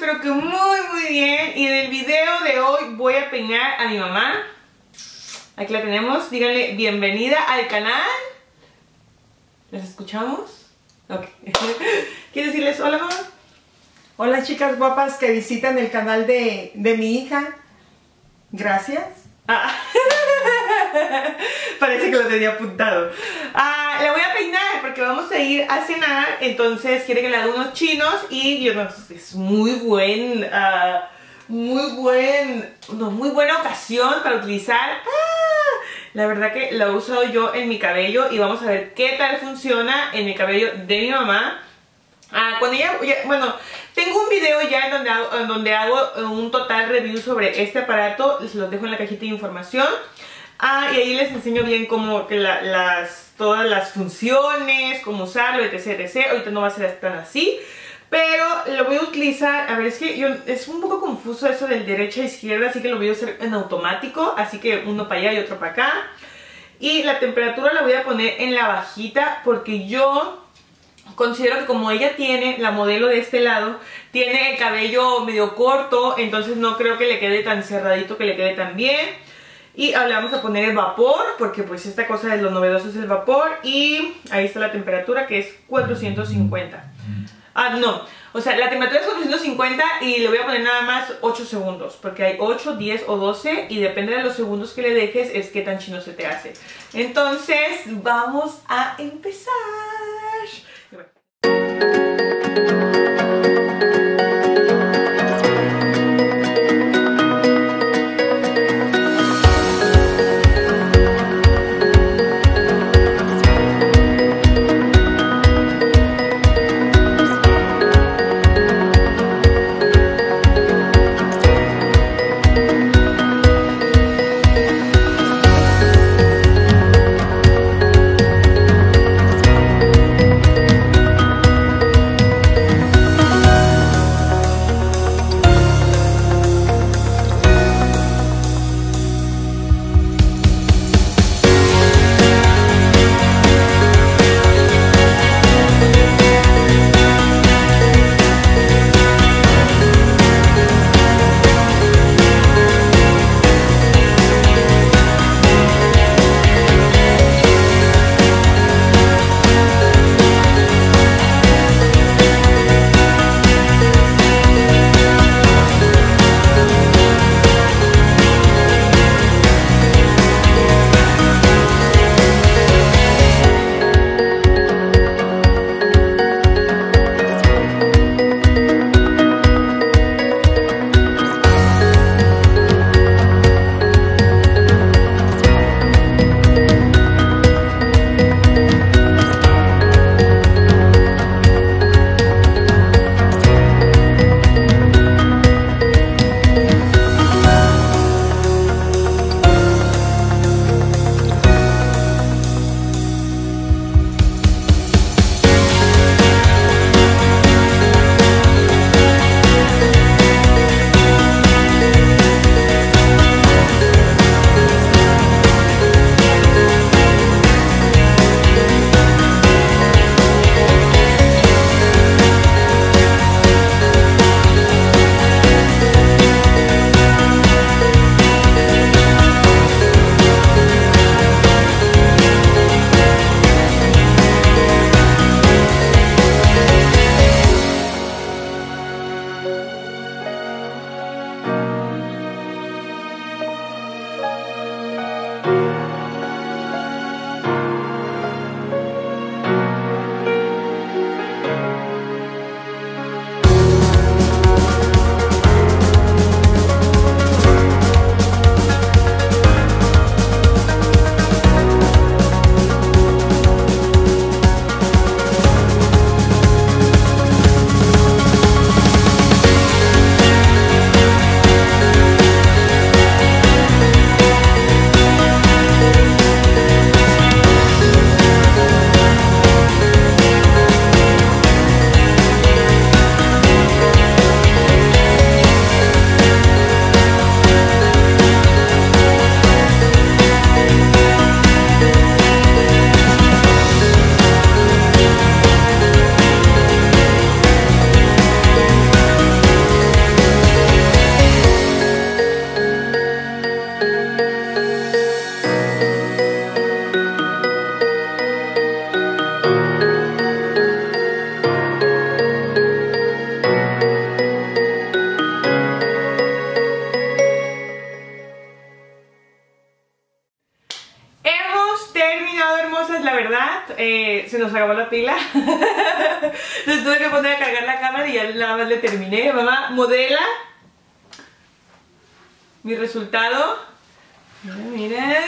espero que muy bien. Y en el video de hoy voy a peinar a mi mamá. Aquí la tenemos, díganle bienvenida al canal. ¿Las escuchamos? Ok. ¿Quieres decirles hola, mamá? Hola, chicas guapas que visitan el canal de mi hija. Gracias. Parece que lo tenía apuntado. La voy a peinar porque vamos a ir a cenar. Entonces quiere que le haga unos chinos. Y yo no, es muy buena ocasión para utilizar. La verdad que la he usado yo en mi cabello. Y vamos a ver qué tal funciona en el cabello de mi mamá. Cuando bueno, tengo un video ya en donde hago un total review sobre este aparato. Les los dejo en la cajita de información. Y ahí les enseño bien cómo que todas las funciones, cómo usarlo, etc. Ahorita no va a ser tan así, pero lo voy a utilizar. A ver, es que es un poco confuso eso del derecha a izquierda, así que lo voy a hacer en automático. Así que uno para allá y otro para acá. Y la temperatura la voy a poner en la bajita porque yo considero que como ella tiene, la modelo de este lado, tiene el cabello medio corto, entonces no creo que le quede tan cerradito, que le quede tan bien. Y ahora le vamos a poner el vapor, porque pues esta cosa de lo novedoso es el vapor. Y ahí está la temperatura, que es 450. No, o sea, la temperatura es 450 y le voy a poner nada más 8 segundos. Porque hay 8, 10 o 12 y depende de los segundos que le dejes es qué tan chino se te hace. Entonces, vamos a empezar. pila. Entonces tuve que poner a cargar la cámara y ya nada más le terminé. Mamá, modela mi resultado. Mira.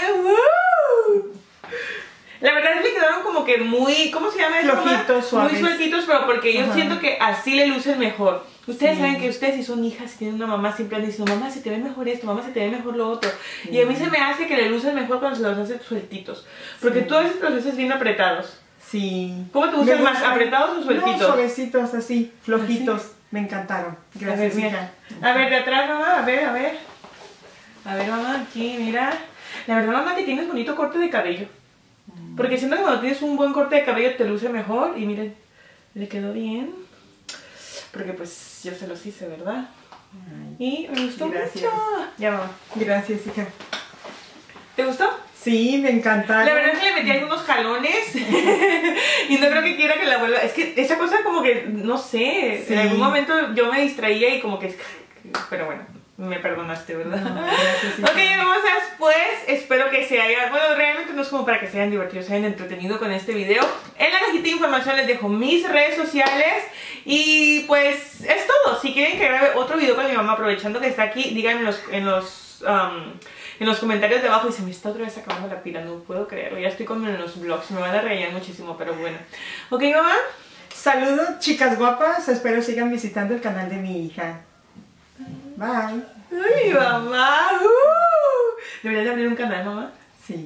La verdad es que quedaron como que muy, ¿cómo se llama eso? Flojitos, suaves. Muy sueltitos, pero porque yo Ajá. siento que así le lucen mejor. Ustedes Sí. saben que ustedes si son hijas, si tienen una mamá, siempre han dicho, mamá, se te ve mejor esto, mamá, se te ve mejor lo otro. Sí. Y a mí se me hace que le lucen mejor cuando se los hace sueltitos. Porque Sí. tú a veces los haces bien apretados. Sí. ¿Cómo te gustan Me más, gustan. apretados o sueltitos? No, suavecitos, así, flojitos. Me encantaron. Gracias, A ver, mira. hija. A ver, de atrás, mamá, a ver, a ver. A ver, mamá, aquí, mira. La verdad, mamá, que tienes bonito corte de cabello. Porque siento que cuando tienes un buen corte de cabello te luce mejor. Y miren, le quedó bien. Porque pues yo se los hice, ¿verdad? Y me gustó Gracias. mucho. Ya, mamá. Gracias, hija. ¿Te gustó? Sí, me encantaron. La verdad es que le metí algunos jalones y no creo que quiera que la vuelva. Es que esa cosa como que, no sé, Sí. en algún momento yo me distraía y como que... Pero bueno, me perdonaste, ¿verdad? No, gracias, hija. Ok, hermosas, pues espero que se hayan... Bueno, realmente no es como para que se hayan divertido, se hayan entretenido con este video. En la cajita de información les dejo mis redes sociales y pues es todo. Si quieren que grabe otro video con mi mamá aprovechando que está aquí, díganme en los comentarios de abajo. Y se me está otra vez acabando la pila, no puedo creerlo. Ya estoy con los vlogs, me van a reír muchísimo, pero bueno. Ok, mamá. Saludos, chicas guapas. Espero sigan visitando el canal de mi hija. Bye. Ay, mamá. Deberías de abrir un canal, mamá. Sí.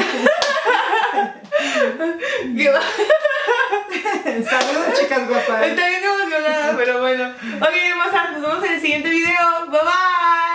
¿Qué va? Saludos, chicas guapas. Estoy bien emocionada, pero bueno. Ok, hermosas, nos vemos en el siguiente video. Bye bye.